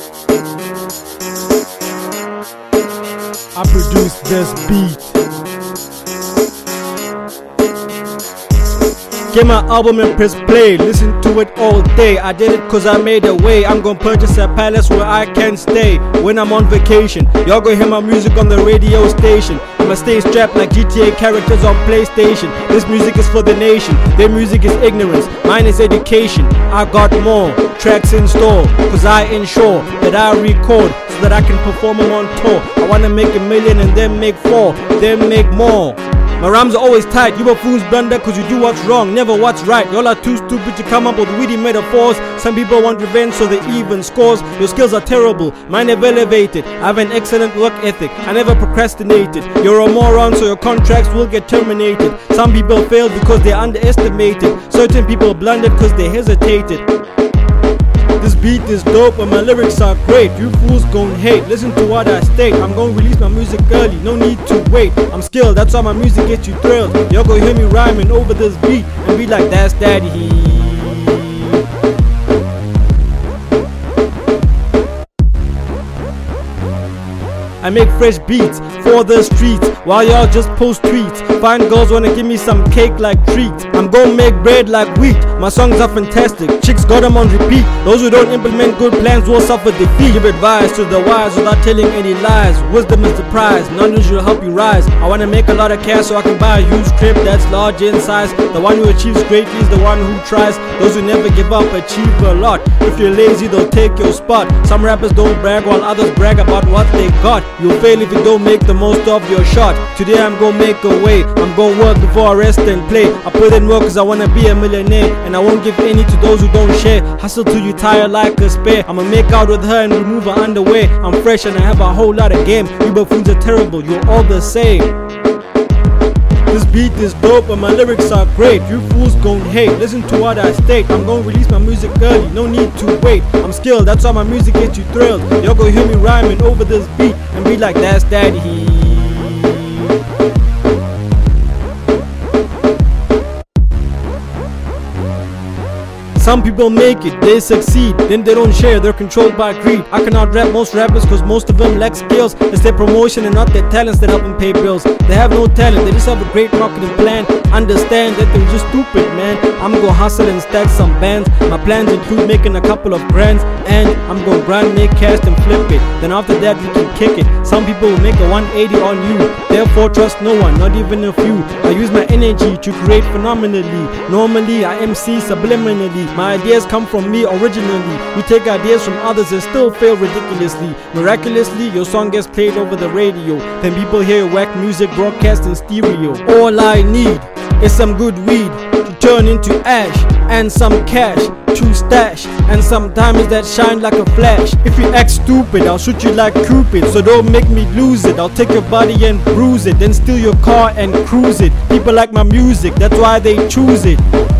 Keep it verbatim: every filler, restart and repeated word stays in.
I produced this beat. Get my album and press play, listen to it all day. I did it cause I made a way. I'm gonna purchase a palace where I can stay when I'm on vacation. Y'all gonna hear my music on the radio station. I'ma stay strapped like G T A characters on PlayStation. This music is for the nation, their music is ignorance, mine is education. I got more tracks in store, cause I ensure that I record so that I can perform them on tour. I wanna make a million and then make four, then make more. My rhymes are always tight, you buffoons blunder cause you do what's wrong, never what's right. Y'all are too stupid to come up with witty metaphors. Some people want revenge so they even scores. Your skills are terrible, mine have elevated. I have an excellent work ethic, I never procrastinated. You're a moron so your contracts will get terminated. Some people failed because they underestimated. Certain people blundered cause they hesitated. This beat is dope and my lyrics are great. You fools gon' hate, listen to what I state. I'm gon' release my music early, no need to wait. I'm skilled, that's why my music gets you thrilled. Y'all gon' hear me rhyming over this beat and be like, that's daddy. I make fresh beats for the streets while y'all just post tweets. Fine girls wanna give me some cake like treats. I'm gonna make bread like wheat. My songs are fantastic, chicks got them on repeat. Those who don't implement good plans will suffer defeat. Give advice to the wise without telling any lies. Wisdom is the prize, knowledge will help you rise. I wanna make a lot of cash so I can buy a huge crib that's large in size. The one who achieves greatly is the one who tries. Those who never give up achieve a lot. If you're lazy they'll take your spot. Some rappers don't brag while others brag about what they got. You'll fail if you don't make the most of your shot. Today I'm gonna make a way, I'm gonna work before I rest and play. I put in work cause I wanna be a millionaire, and I won't give any to those who don't share. Hustle till you tire like a spare. I'ma make out with her and remove her underwear. I'm fresh and I have a whole lot of game. You buffoons are terrible, you're all the same. This beat is dope and my lyrics are great. You fools gon' hate, listen to what I state. I'm gon' release my music early, no need to wait. I'm skilled, that's why my music gets you thrilled. Y'all gon' hear me rhyming over this beat and be like, that's daddy. Some people make it, they succeed, then they don't share, they're controlled by greed. I cannot rap most rappers cause most of them lack skills. It's their promotion and not their talents that help them pay bills. They have no talent, they just have a great marketing plan. Understand that they're just stupid, man. I'm gonna hustle and stack some bands. My plans include making a couple of grands, and I'm gonna grind, make cash and flip it. Then after that we can kick it. Some people will make a one eighty on you, therefore trust no one, not even a few. I use my energy to create phenomenally. Normally I M C subliminally. My ideas come from me originally. We take ideas from others and still fail ridiculously. Miraculously, your song gets played over the radio. Then people hear whack music broadcast in stereo. All I need is some good weed to turn into ash, and some cash to stash, and some diamonds that shine like a flash. If you act stupid, I'll shoot you like Cupid. So don't make me lose it. I'll take your body and bruise it, then steal your car and cruise it. People like my music, that's why they choose it.